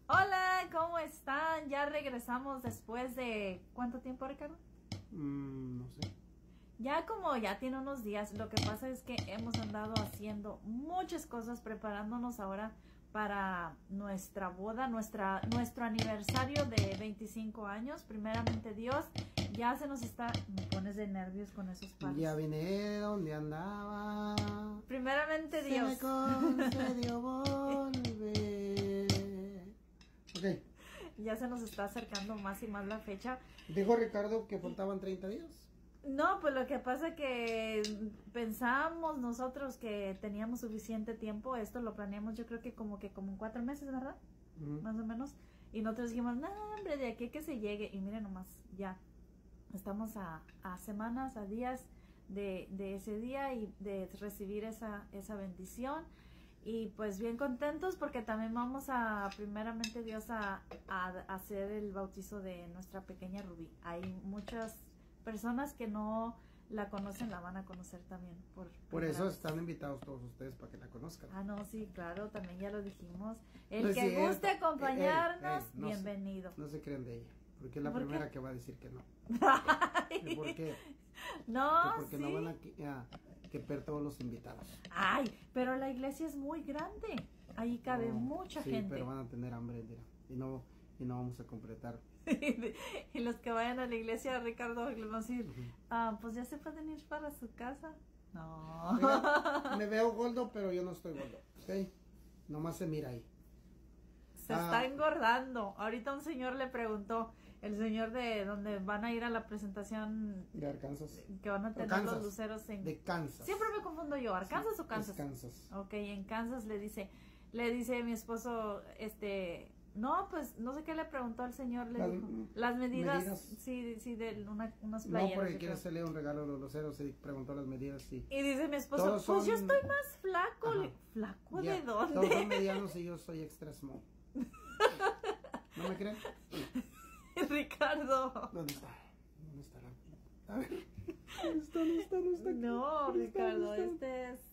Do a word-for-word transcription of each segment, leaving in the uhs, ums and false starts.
Hola, ¿cómo están? Ya regresamos después de... ¿Cuánto tiempo, Ricardo? Mm, no sé. Ya como ya tiene unos días. Lo que pasa es que hemos andado haciendo muchas cosas, preparándonos ahora para nuestra boda, nuestra, nuestro aniversario de veinticinco años. Primeramente Dios, ya se nos está... Me pones de nervios con esos pasos. Ya vine donde andaba. Primeramente Se Dios. me concedió volver. Ok. Ya se nos está acercando más y más la fecha. Dijo Ricardo que faltaban treinta días. No, pues lo que pasa que pensamos nosotros que teníamos suficiente tiempo. Esto lo planeamos yo creo que como que como en cuatro meses, ¿verdad? Uh-huh. Más o menos. Y nosotros dijimos, no, hombre, de aquí que se llegue. Y miren nomás, ya. Estamos a, a semanas, a días de, de ese día y de recibir esa, esa bendición. Y pues bien contentos porque también vamos a, primeramente Dios, a, a, a hacer el bautizo de nuestra pequeña Rubí. Hay muchas personas que no la conocen, la van a conocer también. Por, por eso están invitados todos ustedes para que la conozcan. Ah, no, sí, claro, también ya lo dijimos. El No es que cierto. guste acompañarnos, eh, eh, no bienvenido. Se, no se crean de ella, porque es la ¿Por primera qué? que va a decir que no. ¿Y ¿Por qué? No, que porque sí. no van a, a queper todos los invitados. Ay, pero la iglesia es muy grande. Ahí cabe No, mucha sí, gente. pero van a tener hambre, mira, y no, y no vamos a completar. Y los que vayan a la iglesia, Ricardo, les van a decir, Uh-huh. ah, pues ya se pueden ir para su casa. No. Mira, me veo gordo, pero yo no estoy gordo, ¿ok? Nomás se mira ahí. Se Ah. está engordando. Ahorita un señor le preguntó, el señor de donde van a ir a la presentación De Arkansas. que van a tener Kansas. los luceros en... De Kansas. Siempre me confundo yo, ¿Arkansas Sí, o Kansas? es Kansas. Ok, en Kansas le dice, le dice mi esposo, este, no, pues, no sé qué le preguntó al señor, le Las dijo, las medidas, medidas. sí, sí, de una, unas No, playeras. porque yo quiere creo. hacerle un regalo a los luceros y preguntó las medidas, sí. Y dice mi esposo, Todos pues yo son- estoy más flaco. Ajá. Le- ¿Flaco Ya, de dónde? Todos son medianos y yo soy extra small. ¿No me creen? Ricardo. ¿Dónde está? ¿Dónde está la...? A ver. ¿Dónde está? ¿Dónde está? ¿Dónde está? No, ¿Dónde está? Ricardo, ¿Dónde está? este es...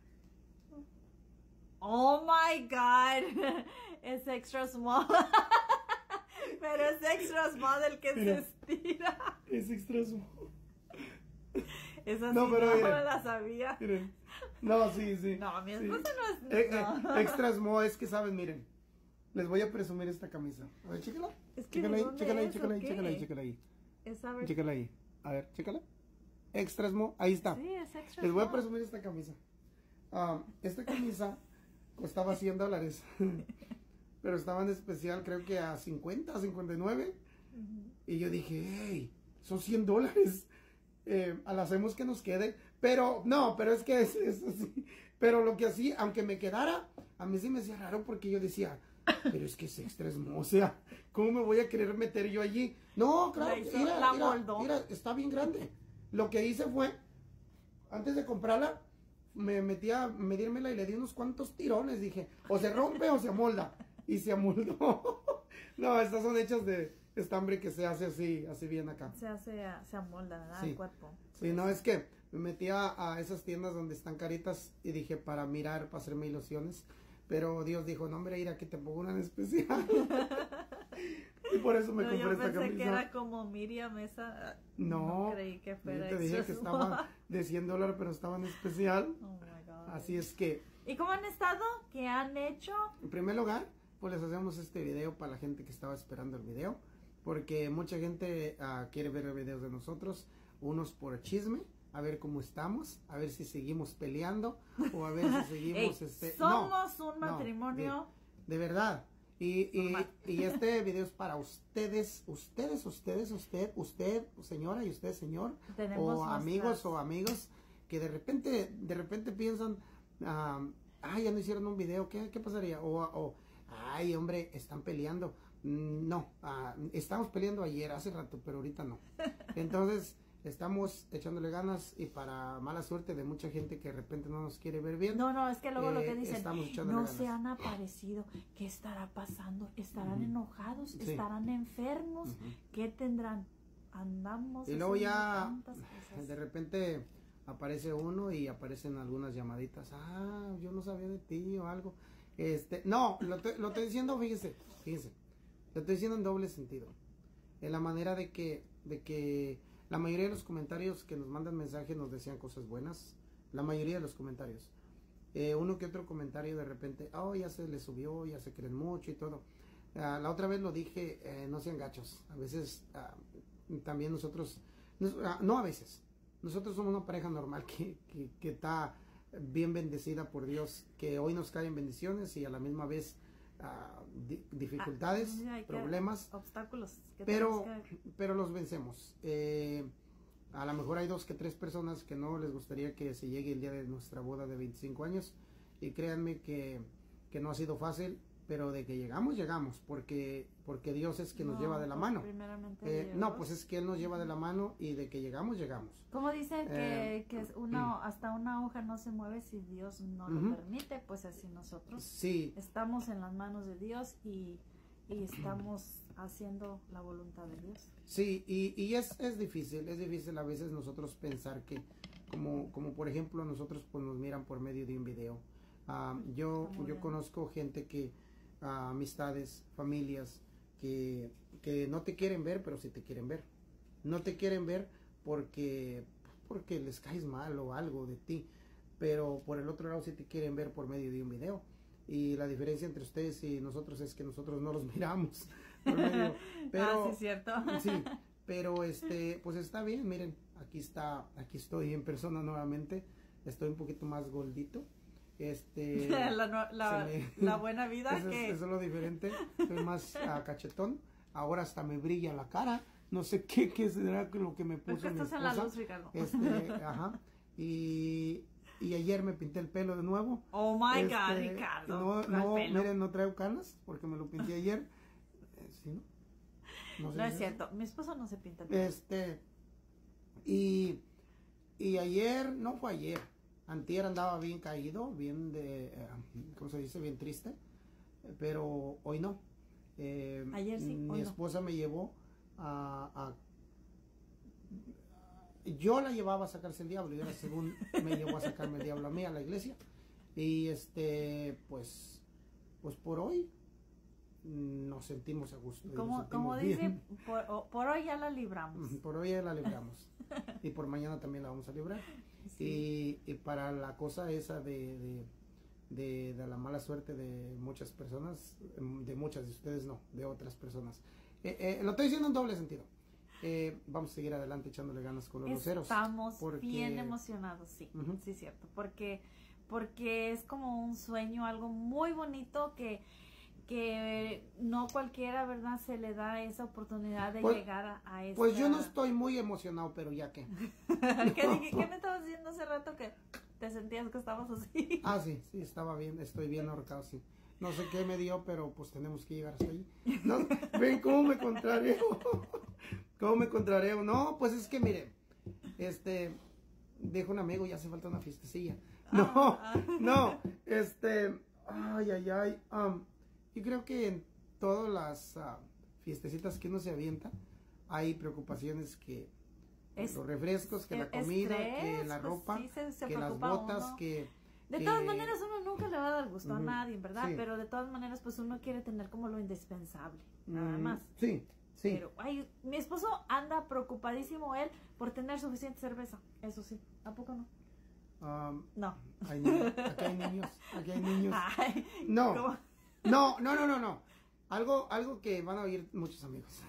Oh my God, es extra small. Pero es extra small el que Mira. se estira. Es extra small. Esa No, sí pero no miren. me la sabía. Miren. No, sí, sí. No, mi sí. esposa no es... Eh, eh, no. extra small, es que saben, miren. Les voy a presumir esta camisa. A ver, chécala. Es que Chécala ¿de ahí, dónde chécala ahí, es, chécala o ahí, qué? chécala ahí, chécala ahí. Es a ver- Chécala ahí. A ver, chécala. Extra small, ahí está. Sí, es extra Les voy a small. presumir esta camisa. Ah, esta camisa costaba cien dólares. Pero estaba en especial, creo que a cincuenta, a cincuenta y nueve. Ujú. Y yo dije, hey, son cien dólares. Eh, al hacemos que nos quede. Pero, no, pero es que es, es así. Pero lo que así, aunque me quedara, a mí sí me hacía raro porque yo decía, pero es que es extra small, o sea, ¿cómo me voy a querer meter yo allí? No, claro, La hizo- mira, la mira, moldó. mira, está bien grande. Lo que hice fue, antes de comprarla, me metí a medírmela y le di unos cuantos tirones. Dije, o se rompe o se amolda. Y se amoldó. No, estas son hechas de estambre que se hace así, así bien acá. Se hace, se amolda, ¿verdad? Sí. El cuerpo. Sí, no, es que me metí a, a esas tiendas donde están caritas y dije para mirar, para hacerme ilusiones. Pero Dios dijo, no, hombre, ir aquí te pongo una en especial. Y por eso me No, compré yo esta pensé camisa. que era como Miriam esa. No, No creí que fuera yo te dije extra que small. estaba de cien dólares, pero estaba en especial. Oh my God. Así es que, ¿Y cómo han estado? ¿Qué han hecho? en primer lugar, pues les hacemos este video para la gente que estaba esperando el video. Porque mucha gente uh, quiere ver videos de nosotros. Unos por chisme, a ver cómo estamos, a ver si seguimos peleando o a ver si seguimos... Ey, este somos no, un no, matrimonio. de, de verdad. Y, y, Ma- y este video es para ustedes, ustedes, ustedes, usted, usted, señora, y usted, señor, Tenemos o nuestras- amigos o amigos que de repente, de repente piensan, ah, ay, ya no hicieron un video, ¿qué, qué pasaría? O, o, ay, hombre, están peleando. Mm, No, ah, estamos peleando ayer, hace rato, pero ahorita no. Entonces, estamos echándole ganas y para mala suerte de mucha gente que de repente no nos quiere ver bien. No, no, es que luego lo que eh, dicen, estamos echándole no ganas. se han aparecido. ¿Qué estará pasando? ¿Estarán enojados? Sí. ¿Estarán enfermos? Ujú. ¿Qué tendrán? Andamos Y luego haciendo ya tantas cosas. de repente aparece uno y aparecen algunas llamaditas. Ah, yo no sabía de ti o algo. Este, no, lo, te- lo estoy diciendo, fíjese, fíjese, lo estoy diciendo en doble sentido. En la manera de que, de que la mayoría de los comentarios que nos mandan mensajes nos decían cosas buenas. La mayoría de los comentarios. Eh, uno que otro comentario de repente, oh, ya se le subió, ya se creen mucho y todo. Ah, la otra vez lo dije, eh, no sean gachos. A veces ah, también nosotros, nos- ah, no a veces, nosotros somos una pareja normal que, que, que está bien bendecida por Dios, que hoy nos caen bendiciones y a la misma vez ah, di- dificultades, Ah, sí, hay que- problemas, obstáculos. que pero, tenemos que- pero los vencemos. Eh, a lo mejor hay dos que tres personas que no les gustaría que se llegue el día de nuestra boda de veinticinco años. Y créanme que, que no ha sido fácil, pero de que llegamos, llegamos. Porque, porque Dios es quien nos No, lleva de la pues, mano. primeramente Eh, Dios. no, pues es que Él nos lleva de la mano y de que llegamos, llegamos. Como dice que, Eh, que es una, hasta una hoja no se mueve si Dios no lo Ujú. permite, pues así nosotros Sí, estamos en las manos de Dios y, y estamos haciendo la voluntad de Dios. sí, y, y es, es difícil, es difícil a veces nosotros pensar que, como, como por ejemplo nosotros pues nos miran por medio de un video. Ah, yo, Está muy yo bien. conozco gente que, ah, amistades, familias, que, que no te quieren ver, pero sí te quieren ver. No te quieren ver porque, porque les caes mal o algo de ti, pero por el otro lado sí te quieren ver por medio de un video. Y la diferencia entre ustedes y nosotros es que nosotros no los miramos por medio, pero ah, sí, es cierto. sí, pero este, pues está bien, miren, aquí está, aquí estoy en persona nuevamente, estoy un poquito más gordito, este, la, no- la- se me- la buena vida eso, es, que eso es lo diferente, estoy más ah, cachetón, ahora hasta me brilla la cara, no sé qué, qué será lo que me es puso que mi estás en la esposa, luz, Ricardo. este, ajá, y, y ayer me pinté el pelo de nuevo. Oh my Este, God, Ricardo. No, ¿cuál no, pelo? miren, no traigo canas porque me lo pinté ayer. Eh, ¿sí, no? No sé No si es cierto, mi esposo no se pinta el así. pelo. Este, y, y ayer, no fue ayer, antier andaba bien caído, bien de, eh, ¿cómo se dice? Bien triste, eh, pero hoy no. Eh, Ayer sí, Mi hoy no. esposa me llevó a, a- yo la llevaba a sacarse el diablo y ahora según me llevó a sacarme el diablo a mí a la iglesia. Y este, pues, pues por hoy mm, nos sentimos a gusto. y nos Como, sentimos como bien. dice, por, o- por hoy ya la libramos. Ujú, por hoy ya la libramos. Y por mañana también la vamos a librar. Sí. Y, y para la cosa esa de, de, de, de la mala suerte de muchas personas, em, de muchas de ustedes no, de otras personas. Eh, eh, lo estoy diciendo en doble sentido. Eh, vamos a seguir adelante echándole ganas con los luceros. Estamos porque- bien emocionados, sí, Ujú. sí es cierto, porque porque es como un sueño, algo muy bonito que que no cualquiera, ¿verdad? Se le da esa oportunidad de Pues- llegar a, a esa... Pues yo no estoy muy emocionado, pero ya que. ¿Qué, dije? ¿Qué me estabas diciendo hace rato que te sentías que estabas así? Ah, sí, sí, estaba bien, estoy bien ahorcado, sí. No sé qué me dio, pero pues tenemos que llegar hasta ahí. No, ven cómo me contrareo. ¿Cómo me contrareo? No, pues es que mire, este, dijo un amigo, ya hace falta una fiestecilla. No, Ah, ah. no, este, ay, ay, ay. um, yo creo que en todas las ah, fiestecitas que uno se avienta, hay preocupaciones que Es- los refrescos, que la es- comida, estrés, que la pues, ropa, sí, se- se que las preocupa botas, uno. que... De que- todas maneras uno nunca le va a dar gusto a Ujú, nadie, ¿verdad? sí. Pero de todas maneras pues uno quiere tener como lo indispensable, nada Mm, más. Sí, sí. Pero, ay, mi esposo anda preocupadísimo él por tener suficiente cerveza, eso sí, ¿a poco no? Um, No. hay niños, aquí hay niños, aquí hay niños. Ay, No, ¿cómo? no, no, no, no, no. Algo, algo que van a oír muchos amigos.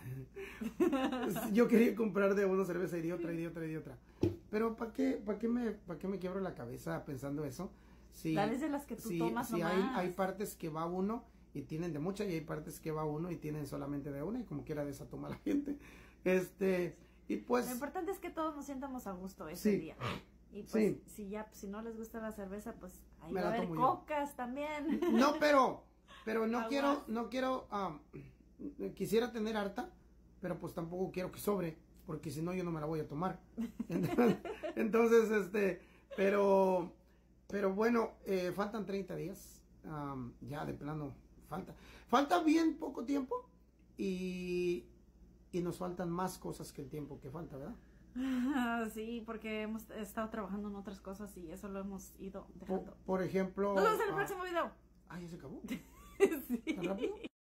Yo quería comprar de una cerveza y de otra y de otra y de otra. Pero ¿para qué, para qué me, para qué me quiebro la cabeza pensando eso? Si, Dales de las que tú si, tomas si hay, nomás. hay partes que va uno y tienen de mucha y hay partes que va uno y tienen solamente de una y como quiera de esa toma la gente. Este, y pues... Lo importante es que todos nos sientamos a gusto ese Sí. día. Y pues Sí. si ya si no les gusta la cerveza, pues ahí Me va a la haber tomo yo. cocas también. No, pero, pero no Aguas. quiero, no quiero, am, quisiera tener harta, pero pues tampoco quiero que sobre, porque si no yo no me la voy a tomar. Entonces, entonces, este, pero, pero bueno, eh, faltan treinta días, am, ya de plano, falta, falta bien poco tiempo y, y nos faltan más cosas que el tiempo que falta, ¿verdad? Sí, porque hemos estado trabajando en otras cosas y eso lo hemos ido Por, dejando. por ejemplo, Nos vemos en el ah, próximo video. Ah, ya se acabó. Sí. ¿Tan rápido?